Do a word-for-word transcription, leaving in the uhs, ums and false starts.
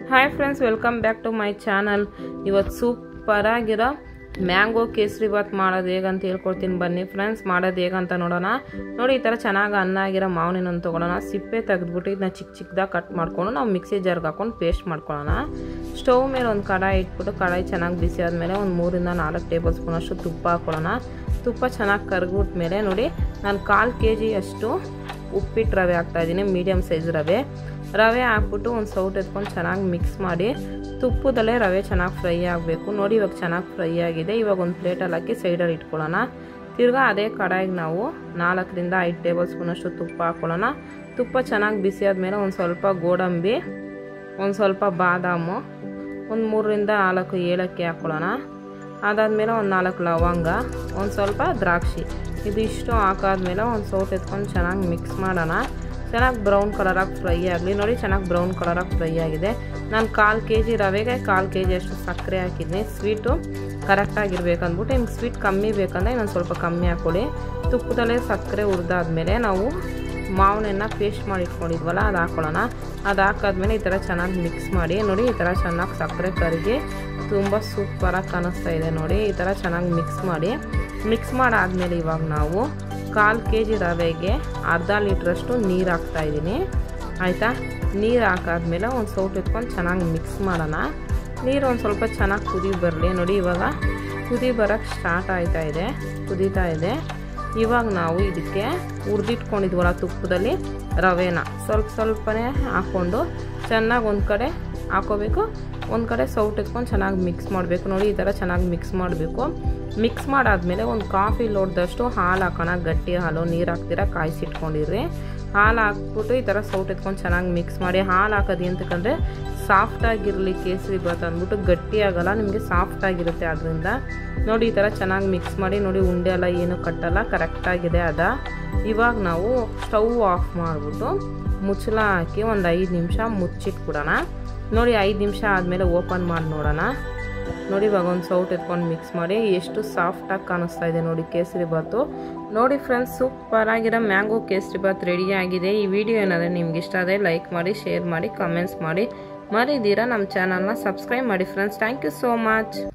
Hi friends, welcome back to my channel. ಇವತ್ತು super ಆಗಿರೋ mango kesari bath ಮಾಡೋದು ಹೇಗಂತ ಹೇಳ್ಕೊಡ್ತೀನಿ. ಬನ್ನಿ ಫ್ರೆಂಡ್ಸ್, ಮಾಡೋದು ಹೇಗಂತ ನೋಡೋಣ. ನೋಡಿ, ಈ ಥರ ಚೆನ್ನಾಗಿ ಅನ್ನ ಆಗಿರೋ ಮಾವಿನ ತೊಗೊಳೋಣ. ಸಿಪ್ಪೆ ತೆಗೆದ್ಬಿಟ್ಟು ಇದನ್ನ ಚಿಕ್ಕ ಚಿಕ್ಕದಾಗಿ ಕಟ್ ಮಾಡ್ಕೊಂಡು ನಾವು ಮಿಕ್ಸಿ ಜಾರ್ಗೆ ಹಾಕೊಂಡು ಪೇಸ್ಟ್ ಮಾಡ್ಕೊಳ್ಳೋಣ. ಸ್ಟವ್ ಮೇಲೆ ಒಂದು ಕಡಾಯಿ ಇಟ್ಬಿಟ್ಟು ಕಡಾಯಿ ಚೆನ್ನಾಗಿ ಬಿಸಿ ಆದಮೇಲೆ ಒಂದು ಮೂರಿಂದ ನಾಲ್ಕು ಟೇಬಲ್ ಸ್ಪೂನ್ ಅಷ್ಟು ತುಪ್ಪ ಹಾಕೊಳ್ಳೋಣ. ತುಪ್ಪ ಚೆನ್ನಾಗಿ ಕರಗ್ಬಿಟ್ಮೇಲೆ ನೋಡಿ, ನಾನು ಕಾಲು ಕೆ ಜಿ ಅಷ್ಟು ಉಪ್ಪಿಟ್ಟು ರವೆ ಹಾಕ್ತಾಯಿದ್ದೀನಿ, ಮೀಡಿಯಮ್ ಸೈಜ್ ರವೆ ರವೆ ಹಾಕ್ಬಿಟ್ಟು ಒಂದು ಸೌಟ್ ಎತ್ಕೊಂಡು ಚೆನ್ನಾಗಿ ಮಿಕ್ಸ್ ಮಾಡಿ ತುಪ್ಪದಲ್ಲೇ ರವೆ ಚೆನ್ನಾಗಿ ಫ್ರೈ ಆಗಬೇಕು. ನೋಡಿ, ಇವಾಗ ಚೆನ್ನಾಗಿ ಫ್ರೈ ಆಗಿದೆ. ಇವಾಗ ಒಂದು ಪ್ಲೇಟಲ್ಲಿ ಹಾಕಿ ಸೈಡಲ್ಲಿ ಇಟ್ಕೊಳ್ಳೋಣ. ತಿರ್ಗಾ ಅದೇ ಕಡಾಯಿಗೆ ನಾವು ನಾಲ್ಕರಿಂದ ಐದು ಟೇಬಲ್ ಸ್ಪೂನಷ್ಟು ತುಪ್ಪ ಹಾಕ್ಕೊಳ್ಳೋಣ. ತುಪ್ಪ ಚೆನ್ನಾಗಿ ಬಿಸಿ ಆದಮೇಲೆ ಒಂದು ಸ್ವಲ್ಪ ಗೋಡಂಬಿ, ಒಂದು ಸ್ವಲ್ಪ ಬಾದಾಮು, ಒಂದು ಮೂರರಿಂದ ನಾಲ್ಕು ಏಲಕ್ಕಿ ಹಾಕ್ಕೊಳ್ಳೋಣ. ಅದಾದಮೇಲೆ ಒಂದು ನಾಲ್ಕು ಲವಂಗ, ಒಂದು ಸ್ವಲ್ಪ ದ್ರಾಕ್ಷಿ, ಇದು ಇಷ್ಟು ಹಾಕಾದ್ಮೇಲೆ ಒಂದು ಸೌಟ್ ಎತ್ಕೊಂಡು ಚೆನ್ನಾಗಿ ಮಿಕ್ಸ್ ಮಾಡೋಣ. ಚೆನ್ನಾಗಿ ಬ್ರೌನ್ ಕಲರಾಗಿ ಫ್ರೈ ಆಗಲಿ. ನೋಡಿ, ಚೆನ್ನಾಗಿ ಬ್ರೌನ್ ಕಲರಾಗಿ ಫ್ರೈ ಆಗಿದೆ. ನಾನು ಕಾಲು ಕೆ ಜಿ ರವೆಗೆ ಕಾಲು ಕೆ ಜಿ ಅಷ್ಟು ಸಕ್ಕರೆ ಹಾಕಿದ್ದೀನಿ. ಸ್ವೀಟು ಕರೆಕ್ಟಾಗಿರ್ಬೇಕಂದ್ಬಿಟ್ಟು ನಿಮ್ಗೆ ಸ್ವೀಟ್ ಕಮ್ಮಿ ಬೇಕಂದರೆ ಇನ್ನೊಂದು ಸ್ವಲ್ಪ ಕಮ್ಮಿ ಹಾಕ್ಕೊಳ್ಳಿ. ತುಪ್ಪದಲ್ಲೇ ಸಕ್ಕರೆ ಹುರಿದಾದ್ಮೇಲೆ ನಾವು ಮಾವನೆಲ್ಲ ಪೇಸ್ಟ್ ಮಾಡಿ ಇಟ್ಕೊಂಡಿದ್ವಲ್ಲ, ಅದು ಹಾಕ್ಕೊಳ್ಳೋಣ. ಅದು ಹಾಕಾದ್ಮೇಲೆ ಈ ಥರ ಚೆನ್ನಾಗಿ ಮಿಕ್ಸ್ ಮಾಡಿ. ನೋಡಿ, ಈ ಥರ ಚೆನ್ನಾಗಿ ಸಕ್ಕರೆ ಕರಗಿ ತುಂಬ ಸೂಪರಾಗಿ ಕಾಣಿಸ್ತಾ ಇದೆ. ನೋಡಿ, ಈ ಥರ ಚೆನ್ನಾಗಿ ಮಿಕ್ಸ್ ಮಾಡಿ. ಮಿಕ್ಸ್ ಮಾಡಾದ್ಮೇಲೆ ಇವಾಗ ನಾವು ಕಾಲು ಕೆ ಜಿ ರವೆಗೆ ಅರ್ಧ ಲೀಟ್ರಷ್ಟು ನೀರು ಹಾಕ್ತಾಯಿದ್ದೀನಿ. ಆಯಿತಾ? ನೀರು ಹಾಕಾದ್ಮೇಲೆ ಒಂದು ಸೌಟ್ ಎತ್ಕೊಂಡು ಚೆನ್ನಾಗಿ ಮಿಕ್ಸ್ ಮಾಡೋಣ. ನೀರು ಒಂದು ಸ್ವಲ್ಪ ಚೆನ್ನಾಗಿ ಕುದಿ ಬರಲಿ. ನೋಡಿ, ಇವಾಗ ಕುದಿ ಬರೋಕ್ಕೆ ಸ್ಟಾರ್ಟ್ ಆಯ್ತಾ ಇದೆ, ಕುದೀತಾ ಇದೆ. ಇವಾಗ ನಾವು ಇದಕ್ಕೆ ಹುರಿದಿಟ್ಕೊಂಡಿದ್ವಲ್ಲ ತುಪ್ಪದಲ್ಲಿ ರವೆನ ಸ್ವಲ್ಪ ಸ್ವಲ್ಪನೇ ಹಾಕ್ಕೊಂಡು ಚೆನ್ನಾಗಿ ಒಂದು ಕಡೆ ಹಾಕೋಬೇಕು, ಒಂದು ಕಡೆ ಸೌಟ್ ಎತ್ಕೊಂಡು ಚೆನ್ನಾಗಿ ಮಿಕ್ಸ್ ಮಾಡಬೇಕು. ನೋಡಿ, ಈ ಥರ ಚೆನ್ನಾಗಿ ಮಿಕ್ಸ್ ಮಾಡಬೇಕು. ಮಿಕ್ಸ್ ಮಾಡಾದ್ಮೇಲೆ ಒಂದು ಕಾಫಿ ಲೋಟದಷ್ಟು ಹಾಲು ಹಾಕೋಣ. ಗಟ್ಟಿ ಹಾಲು, ನೀರು ಹಾಕ್ತೀರ ಕಾಯಿಸಿಟ್ಕೊಂಡಿರ್ರಿ. ಹಾಲು ಹಾಕ್ಬಿಟ್ಟು ಈ ಥರ ಸೌಟ್ ಎತ್ಕೊಂಡು ಚೆನ್ನಾಗಿ ಮಿಕ್ಸ್ ಮಾಡಿ. ಹಾಲು ಹಾಕೋದು ಅಂತಕ್ಕಂದರೆ ಸಾಫ್ಟಾಗಿರಲಿ ಕೇಸರಿ ಬಾತ್ ಅಂದ್ಬಿಟ್ಟು, ಗಟ್ಟಿ ಆಗೋಲ್ಲ, ನಿಮಗೆ ಸಾಫ್ಟಾಗಿರುತ್ತೆ. ಅದರಿಂದ ನೋಡಿ, ಈ ಥರ ಚೆನ್ನಾಗಿ ಮಿಕ್ಸ್ ಮಾಡಿ. ನೋಡಿ, ಉಂಡೆ ಎಲ್ಲ ಏನು ಕಟ್ಟಲ್ಲ, ಕರೆಕ್ಟಾಗಿದೆ ಅದ. ಇವಾಗ ನಾವು ಸ್ಟವ್ ಆಫ್ ಮಾಡಿಬಿಟ್ಟು ಮುಚ್ಚಳ ಹಾಕಿ ಒಂದು ಐದು ನಿಮಿಷ ಮುಚ್ಚಿಟ್ಬಿಡೋಣ. ನೋಡಿ, ಐದು ನಿಮಿಷ ಆದಮೇಲೆ ಓಪನ್ ಮಾಡಿ ನೋಡೋಣ. ನೋಡಿ, ಇವಾಗ ಒಂದು ಸೌಟ್ ಎತ್ಕೊಂಡು ಮಿಕ್ಸ್ ಮಾಡಿ. ಎಷ್ಟು ಸಾಫ್ಟಾಗಿ ಕಾಣಿಸ್ತಾ ಇದೆ ನೋಡಿ ಕೇಸರಿ ಬಾತು. ನೋಡಿ ಫ್ರೆಂಡ್ಸ್, ಸೂಪರ್ ಆಗಿರೋ ಮ್ಯಾಂಗೋ ಕೇಸರಿ ಬಾತ್ ರೆಡಿ ಆಗಿದೆ. ಈ ವಿಡಿಯೋ ಏನಾದರೆ ನಿಮ್ಗೆ ಇಷ್ಟ ಆದರೆ ಲೈಕ್ ಮಾಡಿ, ಶೇರ್ ಮಾಡಿ, ಕಮೆಂಟ್ಸ್ ಮಾಡಿ. ಮರಿದಿರಾ ನಮ್ಮ ಚಾನಲ್ನ ಸಬ್ಸ್ಕ್ರೈಬ್ ಮಾಡಿ friends. Thank you so much.